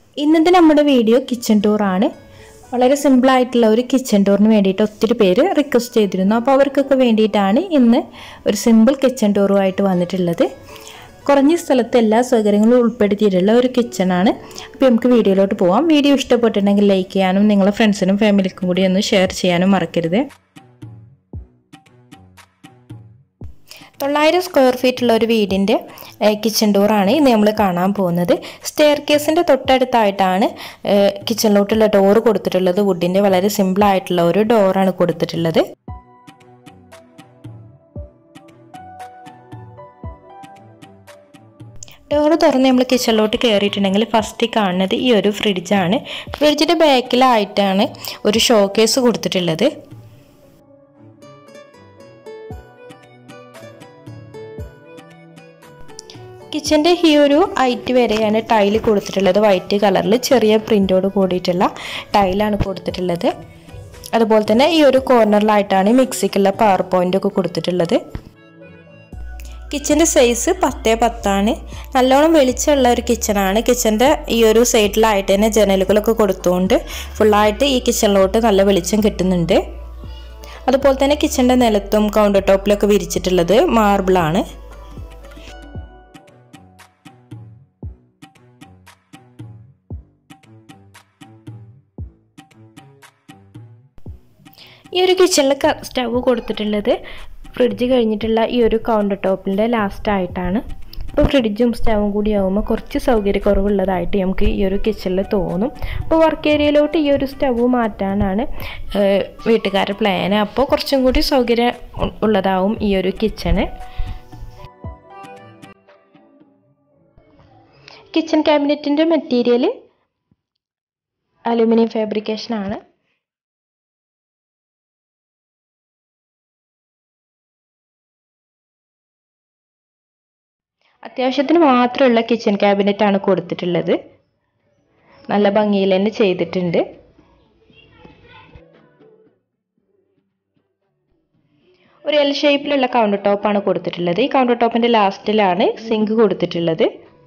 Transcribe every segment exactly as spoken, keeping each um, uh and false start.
ഇന്നത്തെ നമ്മുടെ video kitchen tour ആണ്. വളരെ സിമ്പിൾ ആയിട്ടുള്ള ഒരു കിച്ചൺ ടൂറിന് വേണ്ടിയിട്ട് ഒത്തിരി പേര് റിക്വസ്റ്റ് ചെയ്തിരുന്നു. അപ്പോൾ അവർക്കൊക്കെ വേണ്ടിയിട്ടാണ് ഇന്ന് ഒരു സിമ്പിൾ കിച്ചൺ ടൂറുമായിട്ട് വന്നിട്ടുള്ളത്. കുറഞ്ഞ സ്ഥലത്ത് എല്ലാ സൗകര്യങ്ങളും ഉൾപ്പെടുത്തിയിട്ടുള്ള ഒരു കിച്ചണാണ്. അപ്പോൾ നമുക്ക് വീഡിയോയിലോട്ട് പോവാം. വീഡിയോ ഇഷ്ടപ്പെട്ടിട്ടുണ്ടെങ്കിൽ ലൈക്ക് ചെയ്യാനും നിങ്ങളുടെ ഫ്രണ്ട്സിനും ഫാമിലിക്കും കൂടി ഒന്ന് ഷെയർ ചെയ്യാനും മറക്കരുത്. തൊള്ളായിരം സ്ക്വയർ ഫീറ്റുള്ള ഒരു വീടിൻ്റെ കിച്ചൺ ഡോറാണ് ഇന്ന് നമ്മൾ കാണാൻ പോകുന്നത്. സ്റ്റെയർ കേസിൻ്റെ തൊട്ടടുത്തായിട്ടാണ് കിച്ചണിലോട്ടുള്ള ഡോറ് കൊടുത്തിട്ടുള്ളത്. വുഡിൻ്റെ വളരെ സിമ്പിളായിട്ടുള്ള ഒരു ഡോറാണ് കൊടുത്തിട്ടുള്ളത്. ഡോറ് തുറന്ന് നമ്മൾ കിച്ചണിലോട്ട് കയറിയിട്ടുണ്ടെങ്കിൽ ഫസ്റ്റ് കാണുന്നത് ഈ ഒരു ഫ്രിഡ്ജാണ്. ഫ്രിഡ്ജിൻ്റെ ബാക്കിലായിട്ടാണ് ഒരു ഷോ കേസ് കൊടുത്തിട്ടുള്ളത്. കിച്ചൻ്റെ ഈ ഒരു ഹൈറ്റ് വരെയാണ് ടൈല് കൊടുത്തിട്ടുള്ളത്. വൈറ്റ് കളറിൽ ചെറിയ പ്രിൻ്റോട് കൂടിയിട്ടുള്ള ടൈലാണ് കൊടുത്തിട്ടുള്ളത്. അതുപോലെ തന്നെ ഈ ഒരു കോർണറിലായിട്ടാണ് മിക്സിക്കുള്ള പവർ പോയിൻ്റ് ഒക്കെ കൊടുത്തിട്ടുള്ളത്. കിച്ചൻ്റെ സൈസ് പത്തേ പത്താണ്. നല്ലോണം വെളിച്ചമുള്ള ഒരു കിച്ചണാണ്. കിച്ചൻ്റെ ഈ ഒരു സൈഡിലായിട്ട് തന്നെ ജനലുകളൊക്കെ കൊടുത്തുകൊണ്ട് ഫുള്ളായിട്ട് ഈ കിച്ചണിലോട്ട് നല്ല വെളിച്ചം കിട്ടുന്നുണ്ട്. അതുപോലെ തന്നെ കിച്ചൻ്റെ നിലത്തും കൗണ്ടർ ടോപ്പിലൊക്കെ വിരിച്ചിട്ടുള്ളത് മാർബിളാണ്. ഈ ഒരു കിച്ചണിൽ സ്റ്റവ് കൊടുത്തിട്ടുള്ളത് ഫ്രിഡ്ജ് കഴിഞ്ഞിട്ടുള്ള ഈ ഒരു കൗണ്ടർ ടോപ്പിൻ്റെ ലാസ്റ്റ് ആയിട്ടാണ്. അപ്പോൾ ഫ്രിഡ്ജും സ്റ്റവും കൂടി ആകുമ്പോൾ കുറച്ച് സൗകര്യക്കുറവുള്ളതായിട്ട് നമുക്ക് ഈ ഒരു കിച്ചണിൽ തോന്നും. അപ്പോൾ വർക്ക് ഏരിയയിലോട്ട് ഈ ഒരു സ്റ്റവ് മാറ്റാനാണ് വീട്ടുകാരുടെ പ്ലാന്. അപ്പോൾ കുറച്ചും കൂടി സൗകര്യം ഉള്ളതാവും ഈ ഒരു കിച്ചണ്. കിച്ചൺ ക്യാബിനറ്റിൻ്റെ മെറ്റീരിയൽ അലുമിനിയം ഫാബ്രിക്കേഷനാണ്. അത്യാവശ്യത്തിന് മാത്രമുള്ള കിച്ചൺ ക്യാബിനറ്റ് ആണ് കൊടുത്തിട്ടുള്ളത്. നല്ല ഭംഗിയിൽ തന്നെ ചെയ്തിട്ടുണ്ട്. ഒരു എൽ ഷേപ്പിലുള്ള കൗണ്ടർ ടോപ്പാണ് കൊടുത്തിട്ടുള്ളത്. ഈ കൗണ്ടർ ടോപ്പിൻ്റെ ലാസ്റ്റിലാണ് സിങ്ക് കൊടുത്തിട്ടുള്ളത്.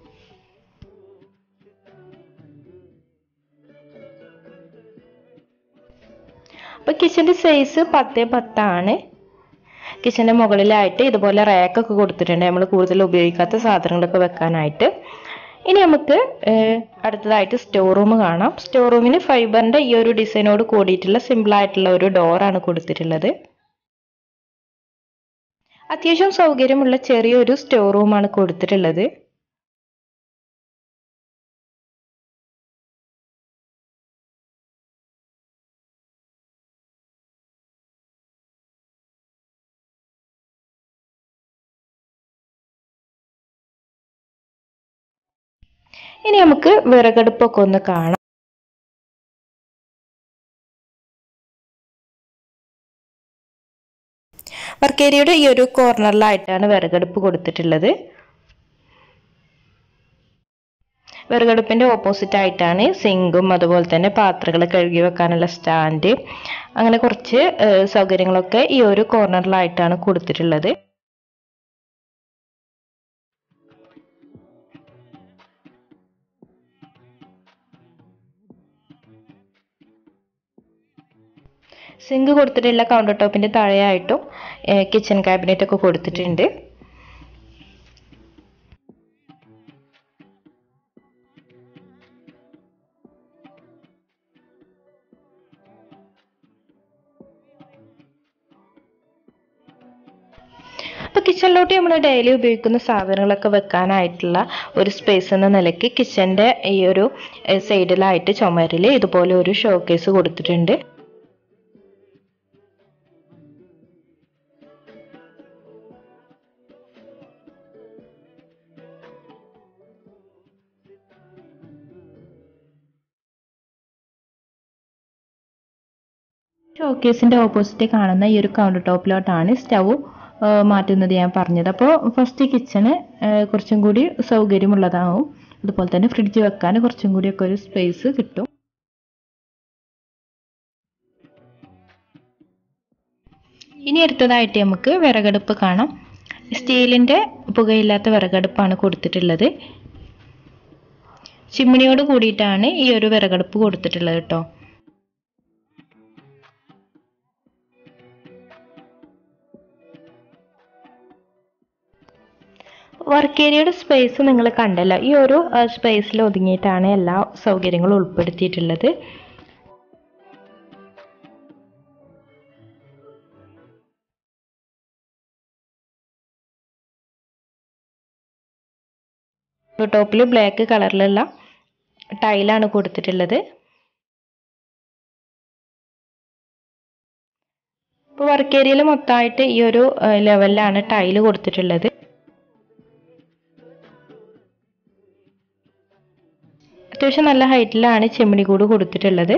അപ്പോൾ കിച്ചൻ്റെ സൈസ് പത്തേ പത്താണ്. കിച്ചൻ്റെ മുകളിലായിട്ട് ഇതുപോലെ റാക്കൊക്കെ കൊടുത്തിട്ടുണ്ട്, നമ്മൾ കൂടുതൽ ഉപയോഗിക്കാത്ത സാധനങ്ങളൊക്കെ വെക്കാനായിട്ട്. ഇനി നമുക്ക് അടുത്തതായിട്ട് സ്റ്റോർ റൂം കാണാം. സ്റ്റോർ റൂമിന് ഫൈബറിൻ്റെ ഈ ഒരു ഡിസൈനോട് കൂടിയിട്ടുള്ള സിമ്പിളായിട്ടുള്ള ഒരു ഡോറാണ് കൊടുത്തിട്ടുള്ളത്. അത്യാവശ്യം സൗകര്യമുള്ള ചെറിയൊരു സ്റ്റോർ റൂമാണ് കൊടുത്തിട്ടുള്ളത്. ഇനി നമുക്ക് വിറകടുപ്പൊക്കെ ഒന്ന് കാണാം. വർക്ക് ഏരിയയുടെ ഈ ഒരു കോർണറിലായിട്ടാണ് വിറകടുപ്പ് കൊടുത്തിട്ടുള്ളത്. വിറകടുപ്പിൻ്റെ ഓപ്പോസിറ്റ് ആയിട്ടാണ് സിങ്കും അതുപോലെ തന്നെ പാത്രങ്ങൾ കഴുകി വെക്കാനുള്ള സ്റ്റാൻഡ്, അങ്ങനെ കുറച്ച് സൗകര്യങ്ങളൊക്കെ ഈ ഒരു കോർണറിലായിട്ടാണ് കൊടുത്തിട്ടുള്ളത്. സിങ്ക് കൊടുത്തിട്ടുള്ള കൗണ്ടർ ടോപ്പിൻ്റെ താഴെയായിട്ടും കിച്ചൺ ക്യാബിനറ്റ് ഒക്കെ കൊടുത്തിട്ടുണ്ട്. അപ്പോൾ കിച്ചണിലോട്ട് നമ്മൾ ഡെയിലി ഉപയോഗിക്കുന്ന സാധനങ്ങളൊക്കെ വെക്കാനായിട്ടുള്ള ഒരു സ്പേസ് എന്ന നിലയ്ക്ക് കിച്ചൻ്റെ ഈ ഒരു സൈഡിലായിട്ട് ചുമരിൽ ഇതുപോലെ ഒരു ഷോക്കേസ് കൊടുത്തിട്ടുണ്ട്. ഷോക്കേസിൻ്റെ ഓപ്പോസിറ്റ് കാണുന്ന ഈ ഒരു കൗണ്ടർ ടോപ്പിലോട്ടാണ് സ്റ്റവ് മാറ്റുന്നത് ഞാൻ പറഞ്ഞത്. അപ്പോൾ ഫസ്റ്റ് കിച്ചണ് കുറച്ചും കൂടി സൗകര്യമുള്ളതാവും. അതുപോലെ തന്നെ ഫ്രിഡ്ജ് വെക്കാൻ കുറച്ചും കൂടിയൊക്കെ ഒരു സ്പേസ് കിട്ടും. ഇനി അടുത്തതായിട്ട് നമുക്ക് വിറകടുപ്പ് കാണാം. സ്റ്റീലിൻ്റെ പുകയില്ലാത്ത വിറകടുപ്പാണ് കൊടുത്തിട്ടുള്ളത്. ചിമ്മിണിയോട് കൂടിയിട്ടാണ് ഈ ഒരു വിറകടുപ്പ് കൊടുത്തിട്ടുള്ളത് കേട്ടോ. വർക്ക് ഏരിയയുടെ സ്പേസ് നിങ്ങൾ കണ്ടല്ലോ, ഈ ഒരു സ്പേസിൽ ഒതുങ്ങിയിട്ടാണ് എല്ലാ സൗകര്യങ്ങളും ഉൾപ്പെടുത്തിയിട്ടുള്ളത്. ടോപ്പിൽ ബ്ലാക്ക് കളറിലുള്ള ടൈലാണ് കൊടുത്തിട്ടുള്ളത്. ഇപ്പോൾ വർക്ക് ഏരിയയിൽ മൊത്തമായിട്ട് ഈ ഒരു ലെവലിലാണ് ടൈല് കൊടുത്തിട്ടുള്ളത്. അത്യാവശ്യം നല്ല ഹൈറ്റിലാണ് ചിമ്മിണി കൂട് കൊടുത്തിട്ടുള്ളത്.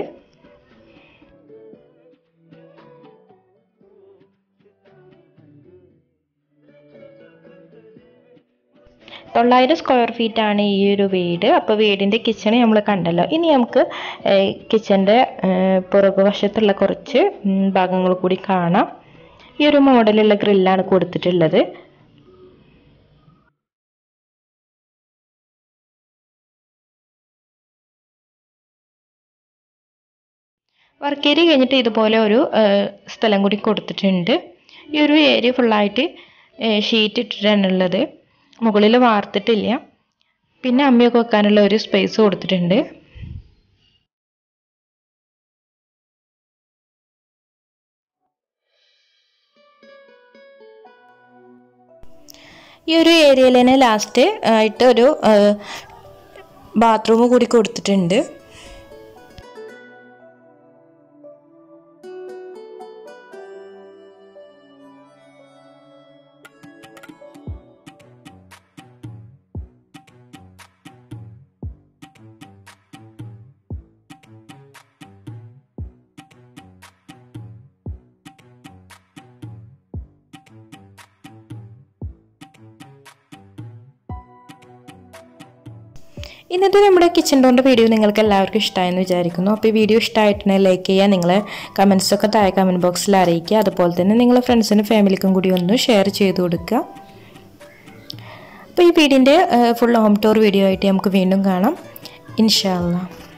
തൊള്ളായിരം സ്ക്വയർ ഫീറ്റ് ആണ് ഈ ഒരു വീട്. അപ്പോൾ വീടിൻ്റെ കിച്ചൺ നമ്മൾ കണ്ടല്ലോ. ഇനി നമുക്ക് കിച്ചൻ്റെ പുറകുവശത്തുള്ള കുറച്ച് ഭാഗങ്ങൾ കൂടി കാണാം. ഈ ഒരു മോഡലുള്ള ഗ്രില്ലാണ് കൊടുത്തിട്ടുള്ളത്. വർക്ക് ഏരിയ കഴിഞ്ഞിട്ട് ഇതുപോലെ ഒരു സ്ഥലം കൂടി കൊടുത്തിട്ടുണ്ട്. ഈ ഒരു ഏരിയ ഫുള്ളായിട്ട് ഷീറ്റ് ഇട്ടിട്ടാണുള്ളത്. മുകളിൽ വാർത്തിട്ടില്ല. പിന്നെ അമ്മിയൊക്കെ വെക്കാനുള്ള ഒരു സ്പേസ് കൊടുത്തിട്ടുണ്ട്. ഈ ഒരു ഏരിയയിൽ തന്നെ ലാസ്റ്റ് ആയിട്ട് ഒരു ബാത്റൂം കൂടി കൊടുത്തിട്ടുണ്ട്. ഇന്നത്തെ നമ്മുടെ കിച്ചൺ ഡോറിൻ്റെ വീഡിയോ നിങ്ങൾക്ക് എല്ലാവർക്കും ഇഷ്ടമായെന്ന് വിചാരിക്കുന്നു. അപ്പോൾ ഈ വീഡിയോ ഇഷ്ടമായിട്ടുണ്ടെങ്കിൽ ലൈക്ക് ചെയ്യുക, നിങ്ങൾ കമൻസൊക്കെ താഴെ കമൻറ്റ് ബോക്സിൽ അറിയിക്കുക. അതുപോലെ തന്നെ നിങ്ങളുടെ ഫ്രണ്ട്സിനും ഫാമിലിക്കും കൂടി ഒന്ന് ഷെയർ ചെയ്ത് കൊടുക്കുക. അപ്പോൾ ഈ വീടിൻ്റെ ഫുൾ ഹോം ടൂർ വീഡിയോ ആയിട്ട് നമുക്ക് വീണ്ടും കാണാം ഇൻഷാ അല്ലാഹ്.